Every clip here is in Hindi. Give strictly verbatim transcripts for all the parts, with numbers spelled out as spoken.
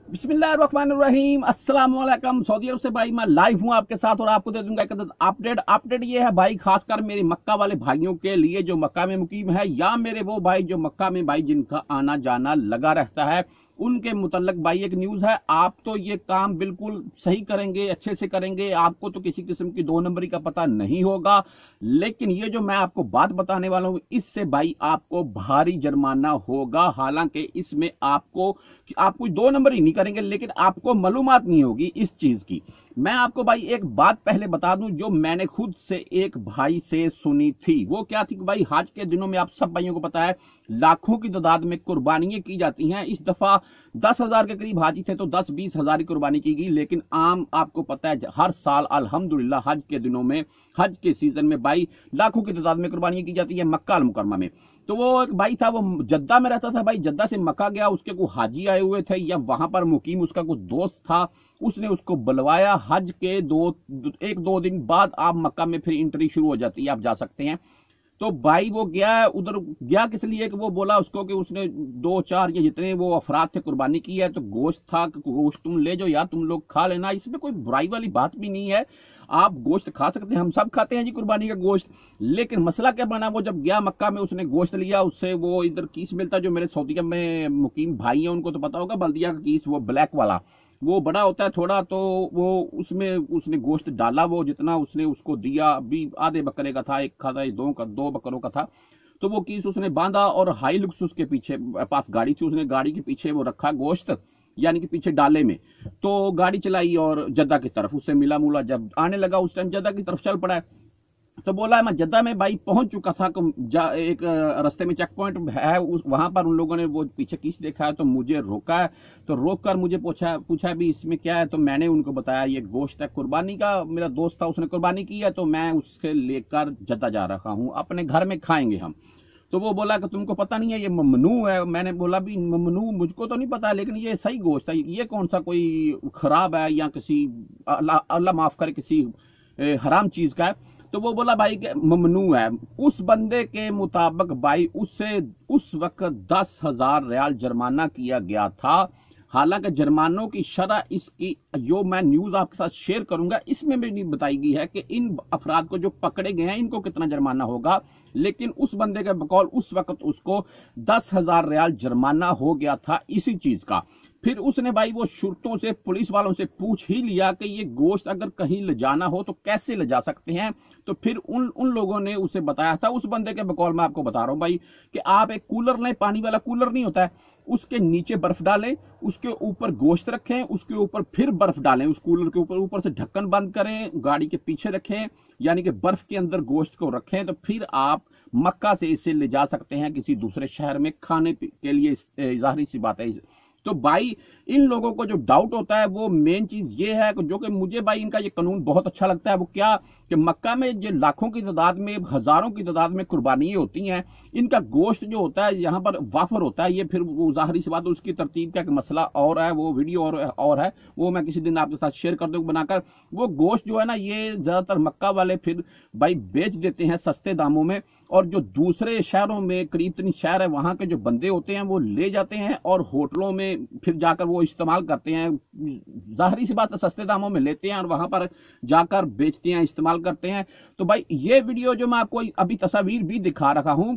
बिस्मिल्लाहिर्रहमानिर्रहीम, अस्सलाम वालेकुम। सऊदी अरब से भाई मैं लाइव हूं आपके साथ और आपको दे दूंगा एक अपडेट। अपडेट ये है भाई, खासकर मेरे मक्का वाले भाइयों के लिए जो मक्का में मुकीम है, या मेरे वो भाई जो मक्का में भाई जिनका आना जाना लगा रहता है, उनके मुतल्लक भाई एक न्यूज है। आप तो ये काम बिल्कुल सही करेंगे, अच्छे से करेंगे, आपको तो किसी किस्म की दो नंबरी का पता नहीं होगा। लेकिन ये जो मैं आपको बात बताने वाला हूं, इससे भाई आपको भारी जुर्माना होगा। हालांकि इसमें आपको आप कोई दो नंबर ही नहीं करेंगे, लेकिन आपको मालूमात नहीं होगी इस चीज की। मैं आपको भाई एक बात पहले बता दूं जो मैंने खुद से एक भाई से सुनी थी। वो क्या थी कि भाई हज के दिनों में आप सब भाइयों को पता है लाखों की तादाद में कुर्बानियां की जाती हैं। इस दफा दस हजार के करीब हाजी थे तो दस बीस हजार की कुर्बानी की गई। लेकिन आम आपको पता है हर साल अल्हम्दुलिल्लाह हज के दिनों में, हज के सीजन में भाई लाखों की तादाद में कुर्बानियां की जाती है मक्का अल मुकरमा में। तो वो एक भाई था, वो जद्दा में रहता था भाई, जद्दा से मक्का गया, उसके को हाजी आए हुए थे या वहां पर मुकीम उसका कुछ दोस्त था, उसने उसको बुलवाया। हज के दो एक दो दिन बाद आप मक्का में फिर एंट्री शुरू हो जाती है, आप जा सकते हैं। तो भाई वो गया, उधर गया किस लिए कि वो बोला उसको कि उसने दो चार या जितने वो अफराद थे कुर्बानी की है, तो गोश्त था, गोश्त तुम ले जाओ यार, तुम लोग खा लेना, इसमें कोई बुराई वाली बात भी नहीं है, आप गोश्त खा सकते हैं, हम सब खाते हैं जी कुर्बानी का गोश्त। लेकिन मसला क्या बना, वो जब गया मक्का में उसने गोश्त लिया, उससे वो इधर कीस मिलता, जो मेरे सऊदीया में मुकीम भाई हैं उनको तो पता होगा, बल्दिया का कीस, वो ब्लैक वाला, वो बड़ा होता है थोड़ा, तो वो उसमें उसने गोश्त डाला, वो जितना उसने उसको दिया, भी आधे बकरे का था, एक था दो का दो बकरों का था। तो वो कीस उसने बांधा और हाई लुक्स उसके पीछे पास गाड़ी थी, उसने गाड़ी के पीछे वो रखा गोश्त, यानी कि पीछे डाले में। तो गाड़ी चलाई और जद्दा की तरफ उससे मिला मुला जब आने लगा, उस टाइम जद्दा की तरफ चल पड़ा है। तो बोला मैं जद्दा में भाई पहुंच चुका था, एक रास्ते में चेक पॉइंट है, उस वहां पर उन लोगों ने वो पीछे किस देखा है तो मुझे रोका है। तो रोक कर मुझे पूछा पूछा भी इसमें क्या है, तो मैंने उनको बताया ये गोश्त है कुर्बानी का, मेरा दोस्त था उसने कुर्बानी की है, तो मैं उसके लेकर जद्दा जा रहा हूँ, अपने घर में खाएंगे हम। तो वो बोला कि तुमको पता नहीं है ये ममनू है। मैंने बोला भी ममनू मुझको तो नहीं पता, लेकिन ये सही गोश्त है, ये कौन सा कोई खराब है या किसी अल्लाह अल्लाह माफ करे किसी हराम चीज का है। तो वो बोला भाई के ममनू है। उस बंदे के मुताबिक भाई उससे उस वक्त दस हजार रियाल जुर्माना किया गया था। हालांकि जुर्मानों की शरह इसकी जो मैं न्यूज आपके साथ शेयर करूंगा इसमें भी नहीं बताई गई है कि इन अफराद को जो पकड़े गए हैं इनको कितना जुर्माना होगा। लेकिन उस बंदे के बकौल उस वक्त उसको दस हजार रियाल जुर्माना हो गया था इसी चीज का। फिर उसने भाई वो शुरतों से, पुलिस वालों से पूछ ही लिया कि ये गोश्त अगर कहीं ले जाना हो तो कैसे ले जा सकते हैं। तो फिर उन उन लोगों ने उसे बताया था, उस बंदे के बकौल मैं आपको बता रहा हूं भाई, कि आप एक कूलर लें, पानी वाला कूलर नहीं होता है, उसके नीचे बर्फ डालें, उसके ऊपर गोश्त रखें, उसके ऊपर फिर बर्फ डालें, उस कूलर के ऊपर ऊपर से ढक्कन बंद करें, गाड़ी के पीछे रखें, यानी कि बर्फ के अंदर गोश्त को रखें, तो फिर आप मक्का से इसे ले जा सकते हैं किसी दूसरे शहर में खाने के लिए। जाहिर सी बात है। तो भाई इन लोगों को जो डाउट होता है वो मेन चीज ये है जो कि मुझे भाई इनका ये कानून बहुत अच्छा लगता है। वो क्या कि मक्का में जो लाखों की तादाद में, हजारों की तादाद में कुर्बानियां होती हैं, इनका गोश्त जो होता है यहाँ पर वाफर होता है। ये फिर वो जाहिर सी बात है उसकी तरतीब का मसला और है, वो वीडियो और, और है, वो मैं किसी दिन आपके साथ शेयर कर दूंगा बनाकर। वो गोश्त जो है ना, ये ज्यादातर मक्का वाले फिर भाई बेच देते हैं सस्ते दामों में, और जो दूसरे शहरों में, करीब तीन शहर है, वहां के जो बंदे होते हैं वो ले जाते हैं और होटलों में फिर जाकर वो इस्तेमाल करते हैं। जाहिर सी बात है सस्ते दामों में लेते हैं और वहां पर जाकर बेचते हैं, इस्तेमाल करते हैं। तो भाई ये वीडियो जो मैं आपको अभी तस्वीर भी दिखा रहा हूं,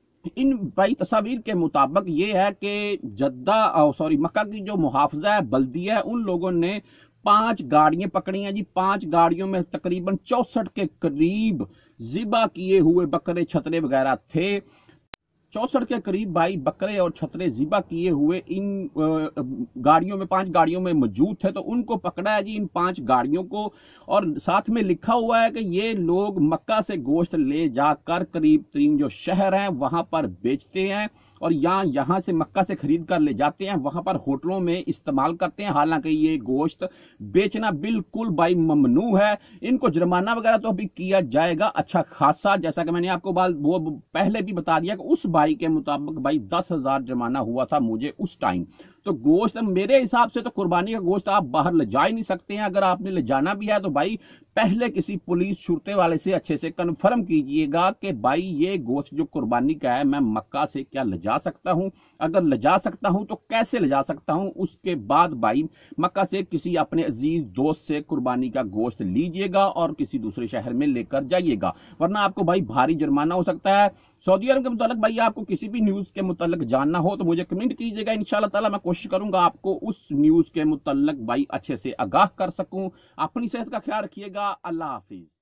इन भाई तस्वीर के मुताबिक ये है कि जद्दा सॉरी मक्का की जो मुहाफजा है, बल्दिया है, उन लोगों ने पांच गाड़ियां पकड़ी हैं जी। पांच गाड़ियों में तकरीबन चौसठ के करीब जिबा किए हुए बकरे छतरे वगैरह थे। चौसठ के करीब भाई बकरे और छतरे जिबा किए हुए इन गाड़ियों में, पांच गाड़ियों में मौजूद थे। तो उनको पकड़ा है जी, इन पांच गाड़ियों को, और साथ में लिखा हुआ है कि ये लोग मक्का से गोश्त ले जाकर करीब तीन जो शहर हैं वहां पर बेचते हैं, और यहाँ यहाँ से मक्का से खरीद कर ले जाते हैं, वहां पर होटलों में इस्तेमाल करते हैं। हालांकि ये गोश्त बेचना बिल्कुल भाई ममनू है। इनको जुर्माना वगैरह तो अभी किया जाएगा अच्छा खासा, जैसा कि मैंने आपको बात वो पहले भी बता दिया कि उस भाई के मुताबिक भाई दस हजार जुर्माना हुआ था मुझे उस टाइम। तो गोश्त मेरे हिसाब से तो कुर्बानी का गोश्त आप बाहर ले जा ही नहीं सकते हैं। अगर आपने ले जाना भी है तो भाई पहले किसी पुलिस छुड़ते वाले से अच्छे से कंफर्म कीजिएगा कि भाई ये गोश्त जो कुर्बानी का है मैं मक्का से क्या ले जा सकता हूं, अगर ले जा सकता हूं तो कैसे ले जा सकता हूं। उसके बाद भाई मक्का से किसी अपने अजीज दोस्त से कुर्बानी का गोश्त लीजिएगा और किसी दूसरे शहर में लेकर जाइएगा, वरना आपको भाई भारी जुर्माना हो सकता है। सऊदी अरब के मुतालिक भाई आपको किसी भी न्यूज के मुतालिक जानना हो तो मुझे कमेंट कीजिएगा, इंशाल्लाह ताला मैं कोशिश करूंगा आपको उस न्यूज के मुतालिक भाई अच्छे से आगाह कर सकूं। अपनी सेहत का ख्याल रखिएगा। अल्लाह हाफिज।